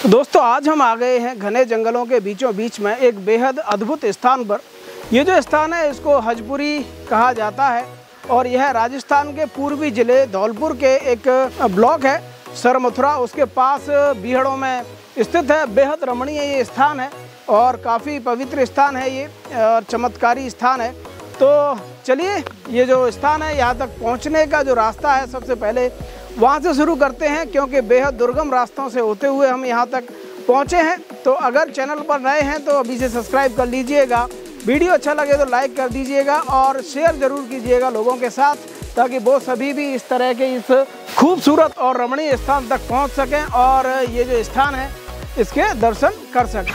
तो दोस्तों आज हम आ गए हैं घने जंगलों के बीचों बीच में एक बेहद अद्भुत स्थान पर। ये जो स्थान है इसको हजपुरी कहा जाता है और यह राजस्थान के पूर्वी जिले धौलपुर के एक ब्लॉक है सरमथुरा, उसके पास बीहड़ों में स्थित है। बेहद रमणीय ये स्थान है और काफ़ी पवित्र स्थान है ये और चमत्कारी स्थान है। तो चलिए ये जो स्थान है यहाँ तक पहुँचने का जो रास्ता है सबसे पहले वहाँ से शुरू करते हैं, क्योंकि बेहद दुर्गम रास्तों से होते हुए हम यहाँ तक पहुँचे हैं। तो अगर चैनल पर नए हैं तो अभी से सब्सक्राइब कर लीजिएगा, वीडियो अच्छा लगे तो लाइक कर दीजिएगा और शेयर ज़रूर कीजिएगा लोगों के साथ, ताकि वो सभी भी इस तरह के इस खूबसूरत और रमणीय स्थान तक पहुँच सकें और ये जो स्थान है इसके दर्शन कर सकें।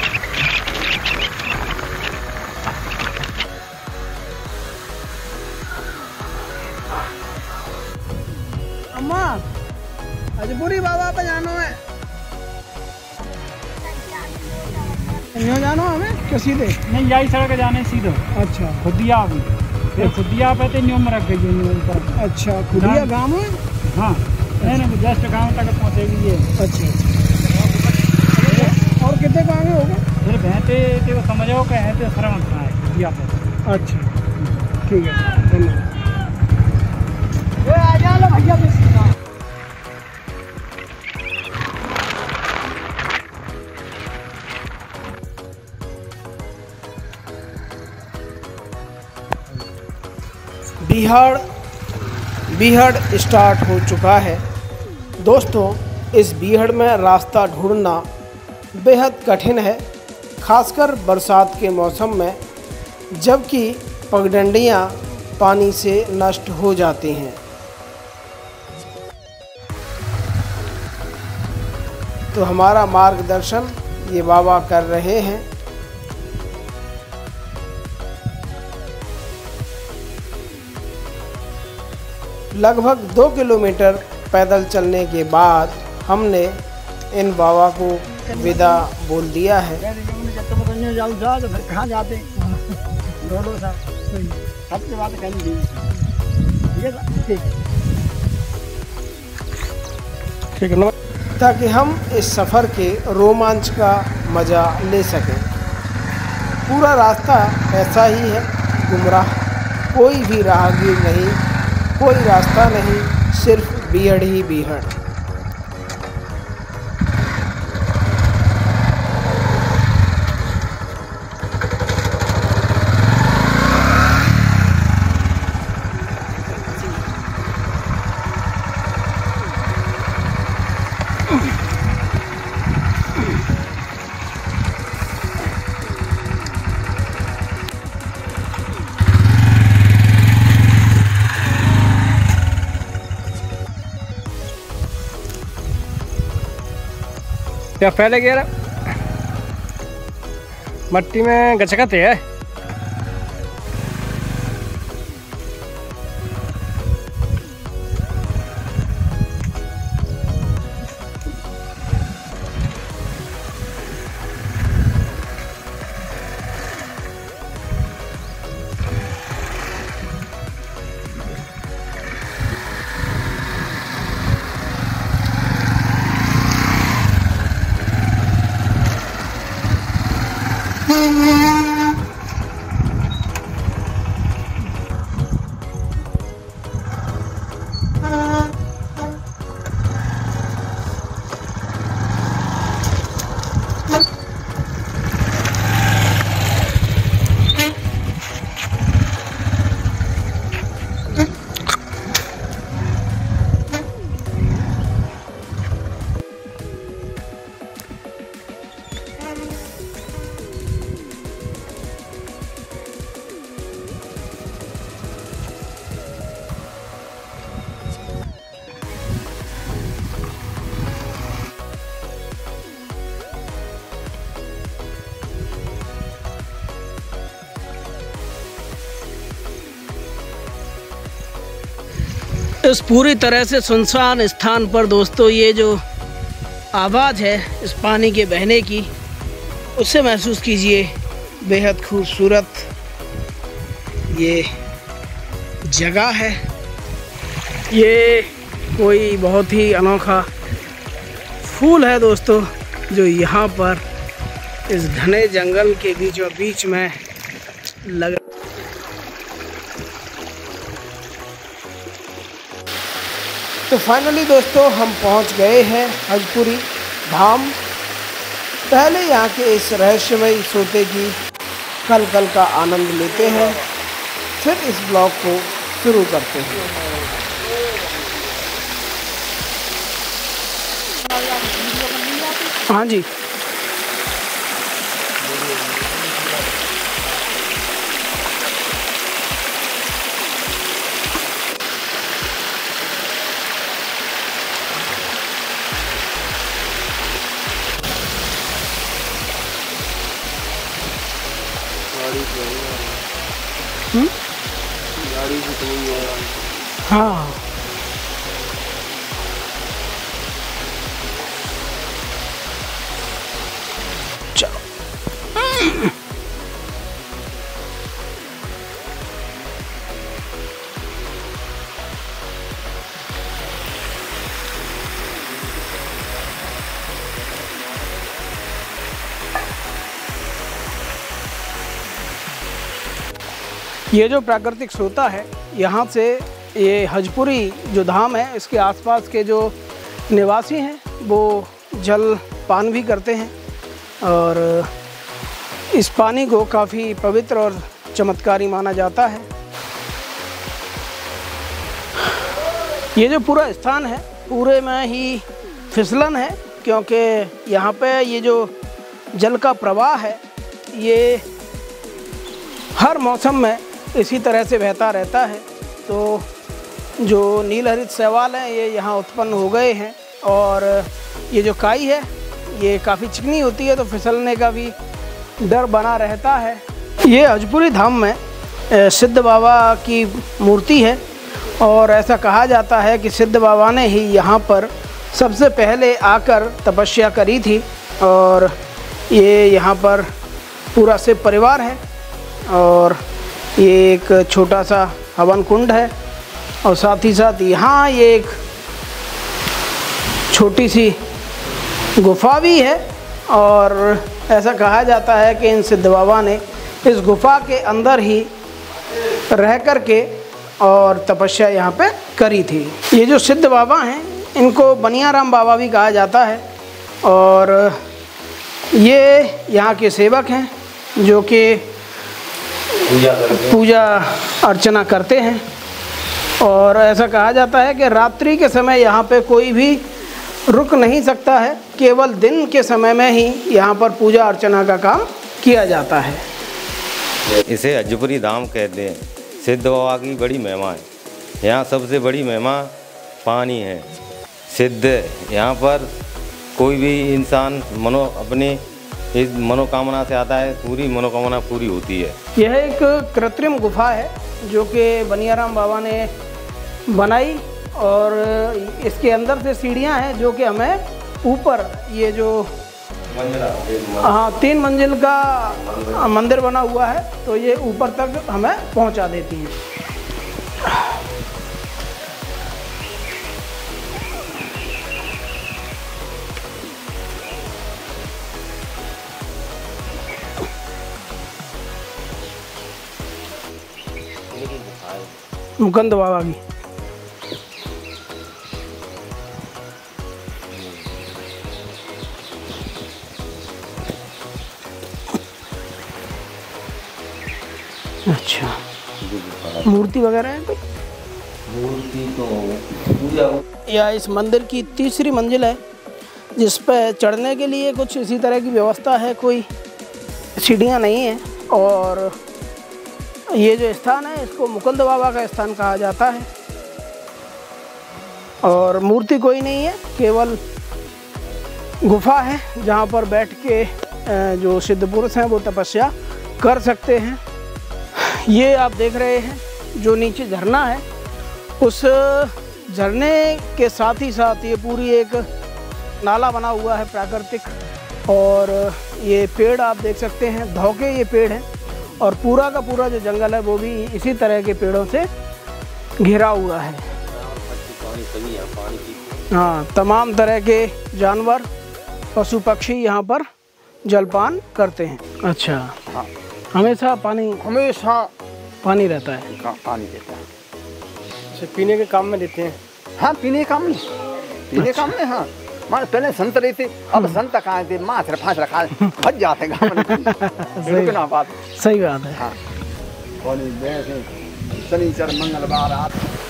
अम्मा हजपुरी बाबा पे जानो है, यूँ जानो हमें क्या सीधे नहीं, यही सड़क जाने सीधे। अच्छा, खुदिया भी फिर खुदिया पे तो न्यूम रख गई ऊपर। अच्छा, खुदिया गाँव है। हाँ नहीं जस्ट गाँव तक पहुँचेगी ये। अच्छा और कितने गाँव होगा फिर भैंते तो समझो कहते श्रवण है खुदिया पे। अच्छा ठीक है, धन्यवाद। आ जा लो भैया बीहड़ स्टार्ट हो चुका है दोस्तों। इस बीहड़ में रास्ता ढूंढना बेहद कठिन है, खासकर बरसात के मौसम में, जबकि पगडंडियाँ पानी से नष्ट हो जाती हैं। तो हमारा मार्गदर्शन ये बाबा कर रहे हैं। लगभग 2 किलोमीटर पैदल चलने के बाद हमने इन बाबा को विदा बोल दिया है। कहाँ जाते सबसे बात करनी ठीक है, ताकि हम इस सफ़र के रोमांच का मज़ा ले सकें। पूरा रास्ता ऐसा ही है, गुमराह, कोई भी राहगीर नहीं, कोई रास्ता नहीं, सिर्फ बीहड़ ही बीहड़। क्या पहले गया मट्टी में गचकते है। इस पूरी तरह से सुनसान स्थान पर दोस्तों ये जो आवाज़ है इस पानी के बहने की, उससे महसूस कीजिए बेहद खूबसूरत ये जगह है। ये कोई बहुत ही अनोखा फूल है दोस्तों, जो यहाँ पर इस घने जंगल के बीचों बीच में लगा। तो फाइनली दोस्तों हम पहुँच गए हैं हजपुरी धाम। पहले यहाँ के इस रहस्यमयी सोते की कल का आनंद लेते हैं, फिर इस ब्लॉग को शुरू करते हैं। हाँ जी, गाड़ी भी तो नहीं है। हाँ चलो। ये जो प्राकृतिक सोता है, यहाँ से ये हजपुरी जो धाम है, इसके आसपास के जो निवासी हैं वो जल पान भी करते हैं और इस पानी को काफ़ी पवित्र और चमत्कारी माना जाता है। ये जो पूरा स्थान है, पूरे में ही फिसलन है, क्योंकि यहाँ पे ये जो जल का प्रवाह है ये हर मौसम में इसी तरह से बहता रहता है। तो जो नीलहरित शैवाल हैं ये यहाँ उत्पन्न हो गए हैं और ये जो काई है ये काफ़ी चिकनी होती है, तो फिसलने का भी डर बना रहता है। ये हजपुरी धाम में सिद्ध बाबा की मूर्ति है और ऐसा कहा जाता है कि सिद्ध बाबा ने ही यहाँ पर सबसे पहले आकर तपस्या करी थी और ये यहाँ पर पूरा शिव परिवार है और ये एक छोटा सा हवन कुंड है और साथ ही साथ यहाँ ये एक छोटी सी गुफा भी है और ऐसा कहा जाता है कि इन सिद्ध बाबा ने इस गुफा के अंदर ही रह कर के और तपस्या यहाँ पे करी थी। ये जो सिद्ध बाबा हैं इनको बनियाराम बाबा भी कहा जाता है और ये यहाँ के सेवक हैं जो कि पूजा अर्चना करते हैं और ऐसा कहा जाता है कि रात्रि के समय यहाँ पे कोई भी रुक नहीं सकता है, केवल दिन के समय में ही यहाँ पर पूजा अर्चना का काम किया जाता है। इसे हजपुरी धाम कहते हैं। सिद्ध बाबा की बड़ी महिमा है। यहाँ सबसे बड़ी महिमा पानी है। सिद्ध यहाँ पर कोई भी इंसान अपनी इस मनोकामना से आता है, पूरी मनोकामना पूरी होती है। यह एक कृत्रिम गुफा है जो कि बनियाराम बाबा ने बनाई और इसके अंदर से सीढ़ियां हैं जो कि हमें ऊपर ये जो 3 मंजिल का मंदिर बना हुआ है, तो ये ऊपर तक हमें पहुंचा देती हैं। मुकुंद बाबा की अच्छा मूर्ति वगैरह है कोई? मूर्ति तो पूजा या इस मंदिर की तीसरी मंजिल है जिस पर चढ़ने के लिए कुछ इसी तरह की व्यवस्था है, कोई सीढ़ियाँ नहीं है और ये जो स्थान है इसको मुकुंद बाबा का स्थान कहा जाता है और मूर्ति कोई नहीं है, केवल गुफा है जहाँ पर बैठ के जो सिद्ध पुरुष हैं वो तपस्या कर सकते हैं। ये आप देख रहे हैं जो नीचे झरना है, उस झरने के साथ ही साथ ये पूरी एक नाला बना हुआ है प्राकृतिक और ये पेड़ आप देख सकते हैं, धौके ये पेड़ हैं और पूरा का पूरा जो जंगल है वो भी इसी तरह के पेड़ों से घिरा हुआ है। हाँ, तमाम तरह के जानवर पशु पक्षी यहाँ पर जलपान करते हैं। अच्छा, हाँ, हमेशा पानी पानी रहता है। पानी देता है। अच्छा, पीने के काम में देते हैं? हाँ, पीने के काम में, पीने काम में। हाँ, मान पहले संत रहे थे, अब संत कहाँ थे, माँ सिर्फ फांस रखा फट जाते गाँव में। रुकना बात, सही बात है। हाँ, शनिचर मंगलवार।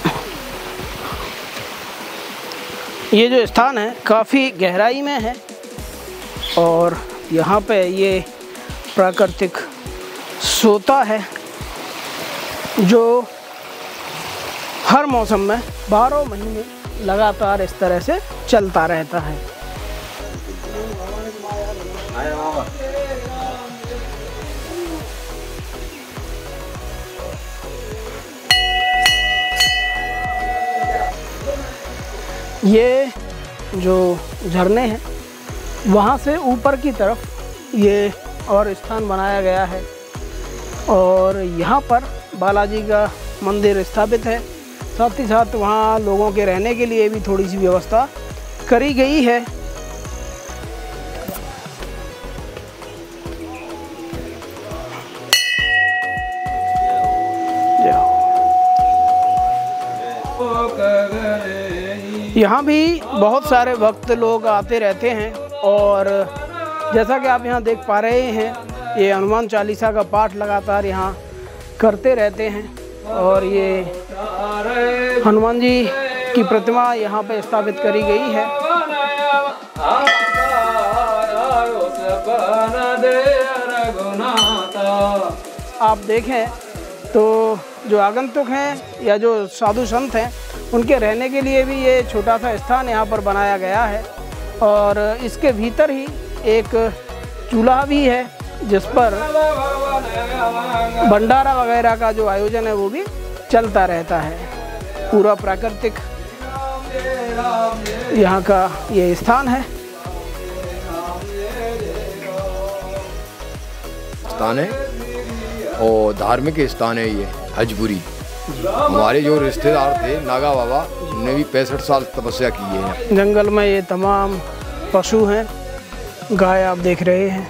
ये जो स्थान है काफ़ी गहराई में है और यहाँ पे ये प्राकृतिक सोता है जो हर मौसम में 12 महीने लगातार इस तरह से चलता रहता है। ये जो झरने हैं वहाँ से ऊपर की तरफ ये और स्थान बनाया गया है और यहाँ पर बालाजी का मंदिर स्थापित है। साथ ही साथ वहाँ लोगों के रहने के लिए भी थोड़ी सी व्यवस्था करी गई है। यहाँ भी बहुत सारे भक्त लोग आते रहते हैं और जैसा कि आप यहाँ देख पा रहे हैं ये हनुमान चालीसा का पाठ लगातार यहाँ करते रहते हैं और ये हनुमान जी की प्रतिमा यहाँ पे स्थापित करी गई है। आप देखें तो जो आगंतुक हैं या जो साधु संत हैं उनके रहने के लिए भी ये छोटा सा स्थान यहाँ पर बनाया गया है और इसके भीतर ही एक चूल्हा भी है जिस पर भंडारा वगैरह का जो आयोजन है वो भी चलता रहता है। पूरा प्राकृतिक यहाँ का ये स्थान है। और धार्मिक स्थान है ये हजपुरी। हमारे जो रिश्तेदार थे नागा बाबा उन्होंने भी 65 साल तपस्या की है। जंगल में ये तमाम पशु हैं, गाय आप देख रहे हैं।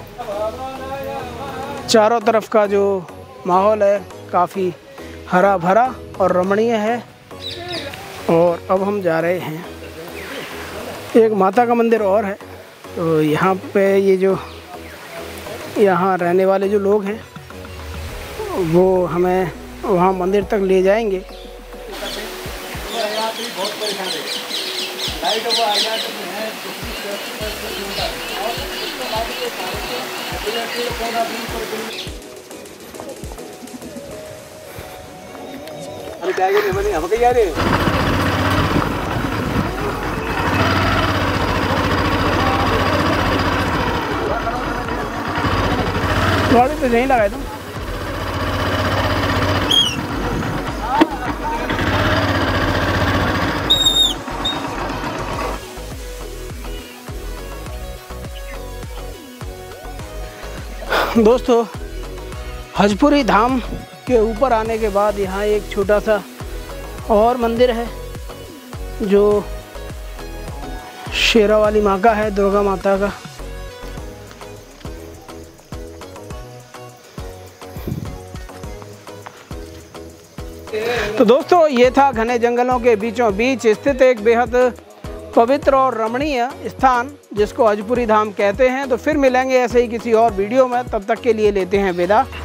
चारों तरफ का जो माहौल है काफ़ी हरा भरा और रमणीय है। और अब हम जा रहे हैं, एक माता का मंदिर और है तो यहाँ पे ये जो यहाँ रहने वाले जो लोग हैं वो हमें वहाँ मंदिर तक ले जाएंगे। गाड़ी तो यहीं लगाए तुम। दोस्तों, हजपुरी धाम के ऊपर आने के बाद यहाँ एक छोटा सा और मंदिर है जो शेरावाली माँ का है, दुर्गा माता का। तो दोस्तों, ये था घने जंगलों के बीचों बीच स्थित एक बेहद पवित्र और रमणीय स्थान जिसको हजपुरी धाम कहते हैं। तो फिर मिलेंगे ऐसे ही किसी और वीडियो में, तब तक के लिए लेते हैं विदा।